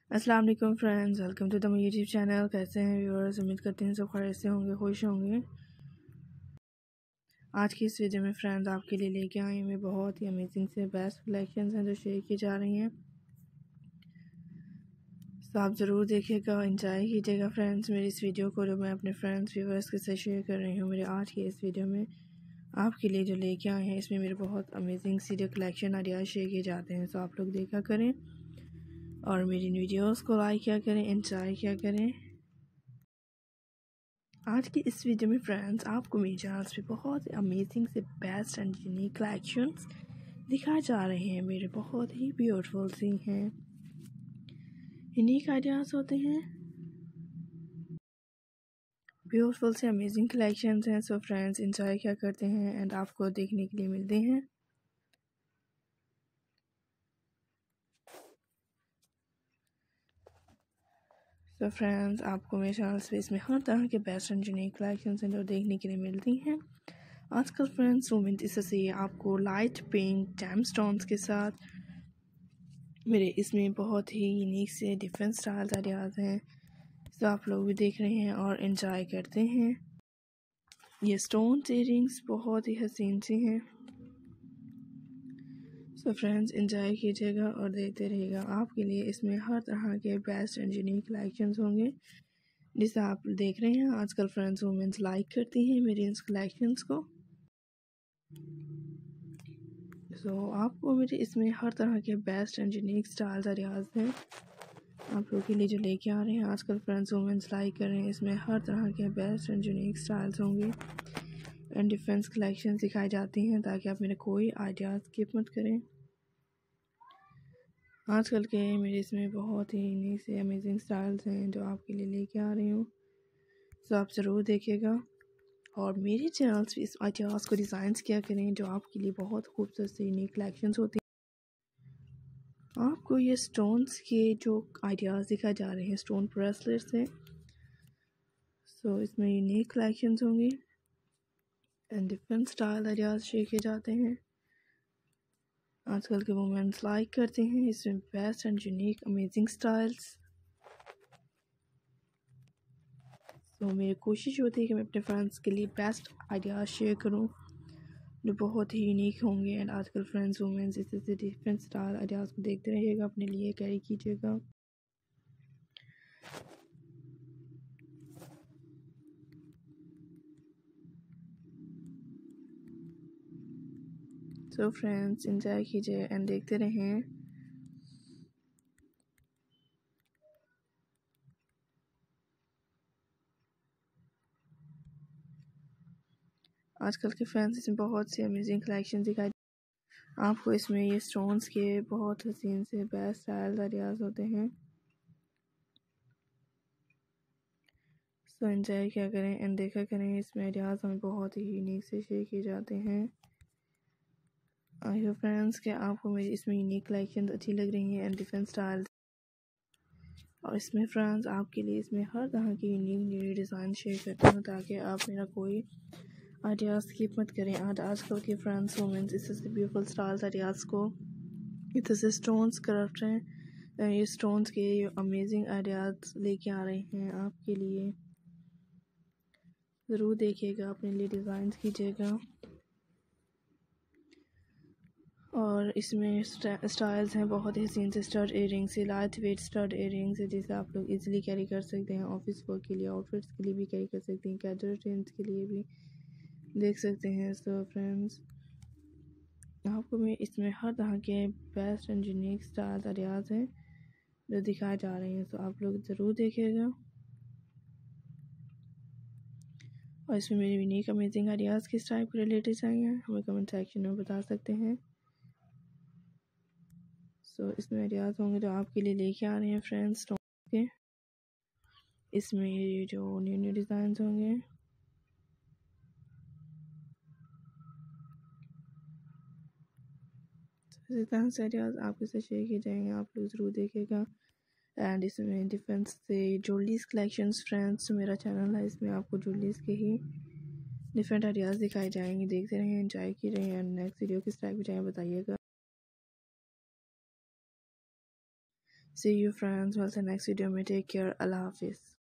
अस्सलाम वालेकुम friends, welcome to the my YouTube channel. कैसे हैं व्यूअर्स? उम्मीद करते हैं सब खैरियत से होंगे, खुश होंगे। आज की इस वीडियो में फ्रेंड्स आपके लिए लेके आए हैं बहुत ही अमेजिंग से बेस्ट कलेक्शंस हैं जो शेयर की जा रही हैं। तो आप ज़रूर देखिएगा, एंजॉय कीजिएगा फ्रेंड्स मेरी इस वीडियो को जो मैं अपने फ्रेंड्स व्यूअर्स के साथ शेयर कर रही हूँ। मेरे आज की इस वीडियो में आपके लिए जो लेके आए हैं इसमें मेरे बहुत अमेजिंग सी जो कलेक्शन आइडियाज़ शेयर किए जाते हैं। तो आप लोग देखा करें और मेरी वीडियोस को लाइक किया करें, एंजॉय किया करें। आज की इस वीडियो में फ्रेंड्स आपको मेरे चैनल पे बहुत अमेजिंग से बेस्ट एंड यूनिक कलेक्शंस दिखाए जा रहे हैं। मेरे बहुत ही ब्यूटीफुल सी हैं, यूनिक आइडियाज़ होते हैं, ब्यूटीफुल से अमेजिंग कलेक्शंस हैं। सो फ्रेंड्स एंजॉय क्या करते हैं एंड आपको देखने के लिए मिलते हैं। सो फ्रेंड्स आपको मेरे चैनल पे इसमें हर तरह के बेस्ट एंड यूनिक कलेक्शंस हैं जो देखने के लिए मिलती हैं। आजकल फ्रेंड्स वुमेन इससे आपको लाइट पिंक जेमस्टोन्स के साथ मेरे इसमें बहुत ही यूनिक से डिफरेंट स्टाइल्स आइडियाज़ हैं। तो आप लोग भी देख रहे हैं और एंजॉय करते हैं। ये स्टोन इयरिंग्स बहुत ही हसीन सी हैं। सो फ्रेंड्स एंजॉय कीजिएगा और देखते रहिएगा। आपके लिए इसमें हर तरह के बेस्ट एंड यूनिक कलेक्शंस होंगे जिसे आप देख रहे हैं। आजकल फ्रेंड्स वुमेन्स लाइक करती हैं मेरी इन कलेक्शंस को। सो आपको मेरे इसमें हर तरह के best and unique styles ideas हैं आप लोगों के लिए जो लेके आ रहे हैं। आजकल फ्रेंड्स वुमेन्स लाइक कर रहे हैं, इसमें हर तरह के बेस्ट एंड यूनिक स्टाइल्स होंगे एंड डिफरेंस कलेक्शन दिखाई जाती हैं ताकि आप मेरे कोई आइडियाज़ स्किप मत करें। आजकल के मेरे इसमें बहुत ही यूनिक से अमेजिंग स्टाइल्स हैं जो आपके लिए लेके आ रही हूँ। तो आप ज़रूर देखिएगा और मेरे चैनल्स पे इस आइडियाज़ को डिज़ाइंस किया करें जो आपके लिए बहुत खूबसूरत से यूनिक कलेक्शंस होती हैं। आपको ये स्टोन्स के जो आइडियाज़ दिखाए जा रहे हैं स्टोन ब्रेसलेट्स हैं। सो इसमें यूनिक कलेक्शंस होंगी and different style ideas share किए जाते हैं। आजकल के वुमेन्स लाइक करते हैं इसमें best and unique amazing styles. So मेरी कोशिश होती है कि मैं अपने फ्रेंड्स के लिए बेस्ट आइडियाज़ शेयर करूं जो बहुत ही यूनिक होंगे एंड आजकल फ्रेंड्स वुमेन्स इससे डिफरेंट स्टाइल आइडियाज़ को देखते रहिएगा, अपने लिए कैरी कीजिएगा। सो फ्रेंड्स एंजॉय कीजिए एंड देखते रहें। आजकल के फ्रेंड्स इसमें बहुत सी अमेजिंग कलेक्शन दिखाई आपको। इसमें ये स्टोन्स के बहुत हसीन से बेस्ट स्टाइल आइडियाज़ होते हैं। सो एंजॉय क्या करें एंड देखा करें। इसमें आइडियाज़ हमें बहुत ही यूनिक से शेयर किए जाते हैं। आई होप फ्रेंड्स कि आपको मेरी इसमें यूनिक कलेक्शन अच्छी लग रही हैं एंड डिफरेंट स्टाइल। और इसमें फ्रेंड्स आपके लिए इसमें हर तरह की यूनिक न्यू डिज़ाइन शेयर करती हूँ ताकि आप मेरा कोई आइडियाज़ स्किप मत करें। आजकल के फ्रेंड्स वुमेन्स इससे ब्यूटीफुल स्टाइल्स आइडियाज़ को इधर से स्टोन्स क्राफ्ट हैं, ये स्टोन्स के अमेजिंग आइडियाज़ लेके आ रहे हैं आपके लिए। ज़रूर देखिएगा, अपने लिए डिज़ाइन कीजिएगा। और इसमें स्टाइल्स हैं बहुत ही हसीन से स्टड इयरिंग से लाइट वेट स्टड इयरिंग्स है जिसे आप लोग इजीली कैरी कर सकते हैं। ऑफिस वर्क के लिए, आउटफिट्स के लिए भी कैरी कर सकते हैं, कैजुअल ट्रेंड्स के लिए भी देख सकते हैं। सो फ्रेंड्स आपको मैं इसमें हर तरह के best and unique style ideas हैं जो दिखाए जा रहे हैं। तो आप लोग ज़रूर देखिएगा और इसमें मेरी यूनिक अमेजिंग आइडियाज़ किस टाइप के रिलेटेड चाहिए हमें कमेंट सेक्शन में बता सकते हैं। सो इसमें आइडियाज़ होंगे जो आपके लिए लेके आ रहे हैं फ्रेंड्स के। इसमें ये जो न्यू न्यू डिज़ाइंस होंगे इसी तरह से आइडियाज़ आपके साथ शेयर किए जाएंगे, आप लोग ज़रूर देखिएगा। एंड इसमें डिफरेंस से ज्वेलरीज कलेक्शंस फ्रेंड्स मेरा चैनल है, इसमें आपको ज्वेलरीज के ही डिफरेंट आइडियाज़ दिखाए जाएंगे। देखते रहें, एंजॉय की रहें एंड नेक्स्ट वीडियो किस टाइप की चाहिए बताइएगा। सी यू फ्रेंड्स, मिलते हैं नेक्स्ट वीडियो में। टेक केयर, अल्लाह हाफिज़।